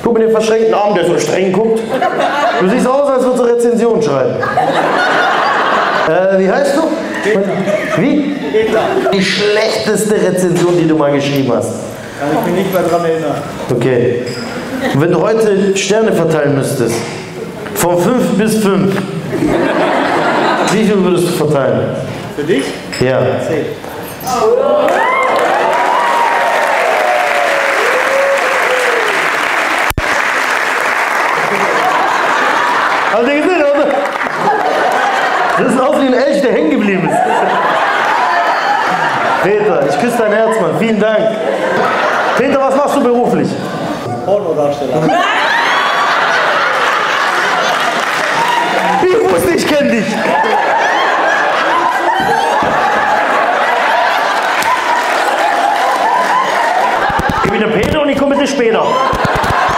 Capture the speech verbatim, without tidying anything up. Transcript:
Guck mir den verschränkten Arm, der so streng guckt. Du siehst aus, als würdest du Rezension schreiben. Äh, wie heißt du? Peter. Wie? Peter. Die schlechteste Rezension, die du mal geschrieben hast. Kann ich mich nicht mehr dran erinnern. Okay. Und wenn du heute Sterne verteilen müsstest, von fünf bis fünf, wie viel würdest du verteilen? Für dich? Ja. zehn. Habt ihr gesehen, oder? Das ist aus wie ein Elch, der hängen geblieben ist. Peter, ich küsse dein Herz, Mann. Vielen Dank. Peter, was machst du beruflich? Pornodarsteller. Ich wusste, ich kenne dich. Ich bin der Peter und ich komme bitte später.